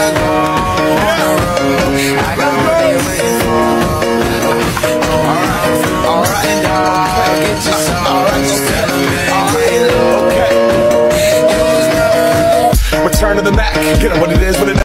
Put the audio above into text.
Return to the Mac, get up what it is, what it